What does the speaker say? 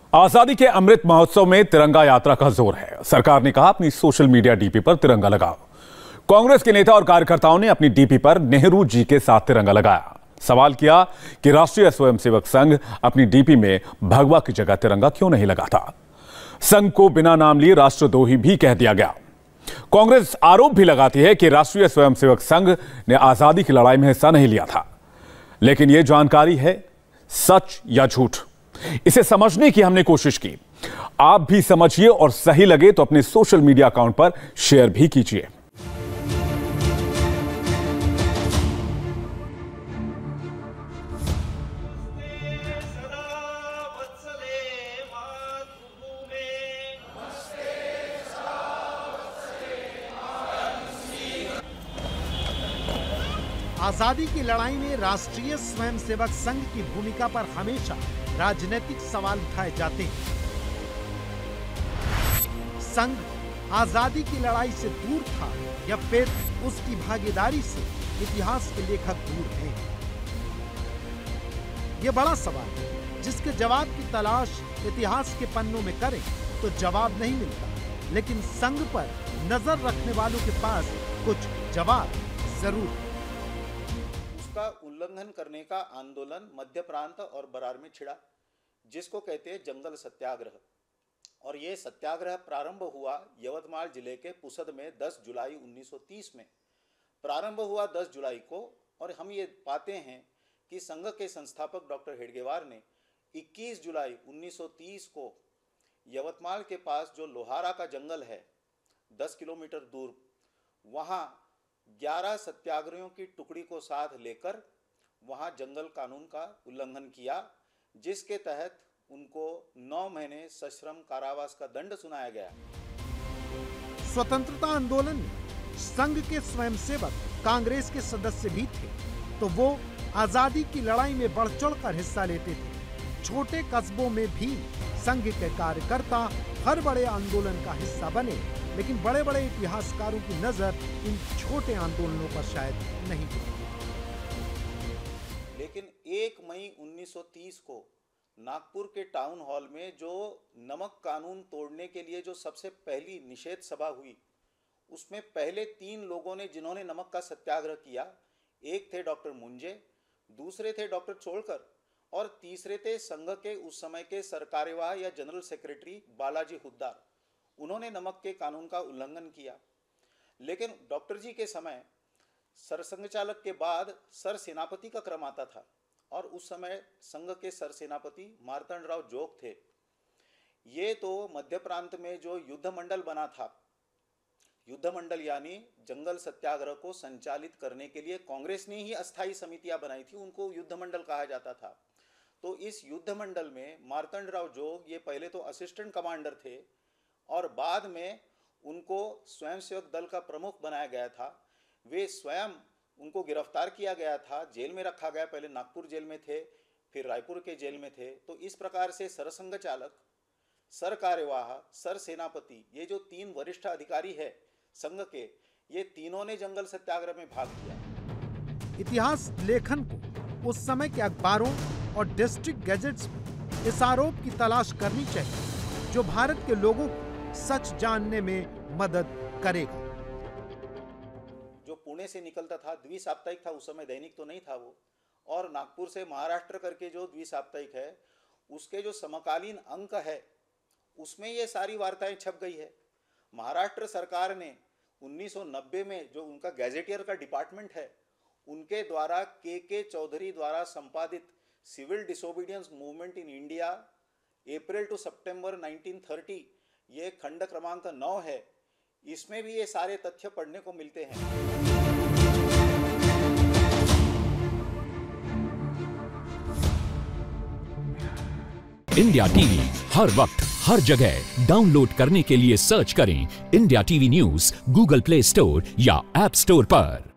आजादी के अमृत महोत्सव में तिरंगा यात्रा का जोर है। सरकार ने कहा अपनी सोशल मीडिया डीपी पर तिरंगा लगाओ। कांग्रेस के नेता और कार्यकर्ताओं ने अपनी डीपी पर नेहरू जी के साथ तिरंगा लगाया। सवाल किया कि राष्ट्रीय स्वयंसेवक संघ अपनी डीपी में भगवा की जगह तिरंगा क्यों नहीं लगाता। संघ को बिना नाम लिए राष्ट्रद्रोही भी कह दिया गया। कांग्रेस आरोप भी लगाती है कि राष्ट्रीय स्वयंसेवक संघ ने आजादी की लड़ाई में हिस्सा नहीं लिया था। लेकिन यह जानकारी है सच या झूठ, इसे समझने की हमने कोशिश की। आप भी समझिए और सही लगे तो अपने सोशल मीडिया अकाउंट पर शेयर भी कीजिए। आजादी की लड़ाई में राष्ट्रीय स्वयंसेवक संघ की भूमिका पर हमेशा राजनीतिक सवाल उठाए जाते हैं। संघ आजादी की लड़ाई से दूर था या फिर उसकी भागीदारी से इतिहास के लेखक दूर हैं? यह बड़ा सवाल है जिसके जवाब की तलाश इतिहास के पन्नों में करें तो जवाब नहीं मिलता। लेकिन संघ पर नजर रखने वालों के पास कुछ जवाब जरूर है। उसका उल्लंघन करने का आंदोलन मध्य प्रांत और बरार में छिड़ा, जिसको कहते हैं जंगल सत्याग्रह। और ये सत्याग्रह प्रारंभ हुआ यवतमाल जिले के पुसद में 10 जुलाई 1930 में प्रारंभ हुआ 10 जुलाई को। और हम ये पाते हैं कि संघ के संस्थापक डॉक्टर हेडगेवार ने 21 जुलाई 1930 को यवतमाल के पास जो लोहारा का जंगल है 10 किलोमीटर दूर, वहाँ 11 सत्याग्रहियों की टुकड़ी को साथ लेकर वहां जंगल कानून का उल्लंघन किया, जिसके तहत उनको 9 महीने सश्रम कारावास का दंड सुनाया गया। स्वतंत्रता आंदोलन में संघ के स्वयंसेवक कांग्रेस के सदस्य भी थे, तो वो आजादी की लड़ाई में बढ़ चढ़कर हिस्सा लेते थे। छोटे कस्बों में भी संघ के कार्यकर्ता हर बड़े आंदोलन का हिस्सा बने, लेकिन बड़े बड़े इतिहासकारों की नजर इन छोटे आंदोलनों पर शायद नहीं पड़ी। लेकिन 1 मई 1930 को नागपुर के टाउन हॉल में जो नमक कानून तोड़ने के लिए जो सबसे पहली निषेध सभा हुई, उसमें पहले 3 लोगों ने जिन्होंने नमक का सत्याग्रह किया, एक थे डॉक्टर मुंजे, दूसरे थे डॉक्टर चोलकर और तीसरे थे संघ के उस समय के सरकार्यवाह या जनरल सेक्रेटरी बालाजी हुद्दार। उन्होंने नमक के कानून का उल्लंघन किया। लेकिन डॉक्टर जी के समय सरसंघ चालक के बाद सर सेनापति का क्रम आता था और उस समय संघ के सर सेनापति मार्तंडराव जोग थे। ये तो मध्य प्रांत में जो युद्ध मंडल बना था, युद्ध मंडल यानी जंगल सत्याग्रह को संचालित करने के लिए कांग्रेस ने ही अस्थायी समितियां बनाई थी, उनको युद्ध मंडल कहा जाता था। तो इस युद्ध मंडल में मार्तंडराव जोग ये पहले तो असिस्टेंट कमांडर थे और बाद में उनको स्वयंसेवक दल का प्रमुख बनाया गया था। वे स्वयं उनको गिरफ्तार किया गया था, जेल में रखा गया। पहले नागपुर जेल में थे, फिर रायपुर के जेल में थे। तो इस प्रकार से सरसंघ चालक, सर कार्यवाह, सर सेनापति, ये जो 3 वरिष्ठ अधिकारी है संघ के, ये तीनों ने जंगल सत्याग्रह में भाग लिया। इतिहास लेखन को उस समय के अखबारों और डिस्ट्रिक्ट गैजेट्स में इस आरोप की तलाश करनी चाहिए जो भारत के लोगों को सच जानने में मदद करेगा। जो पुणे से निकलता था, द्विसाप्ताहिक था, उस समय दैनिक तो नहीं था वो, और नागपुर से महाराष्ट्र करके जो द्विसाप्ताहिक है, उसके जो समकालीन अंक है उसमें ये सारी वार्ताएं छप गई है। महाराष्ट्र सरकार ने 1990 में जो उनका गैजेटियर का डिपार्टमेंट है, उनके द्वारा के चौधरी द्वारा संपादित civil disobedience movement in India April to सितंबर 1930, ये खंड क्रमांक 9 है। इसमें भी ये सारे तथ्य पढ़ने को मिलते हैं। इंडिया टीवी हर वक्त हर जगह डाउनलोड करने के लिए सर्च करें India TV news Google Play Store या ऐप स्टोर पर।